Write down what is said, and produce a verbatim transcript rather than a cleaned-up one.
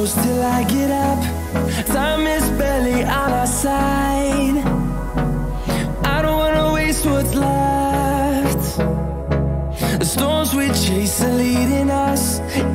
close till I get up. Time is barely on our side. I don't wanna waste what's left. The storms we chase are leading us.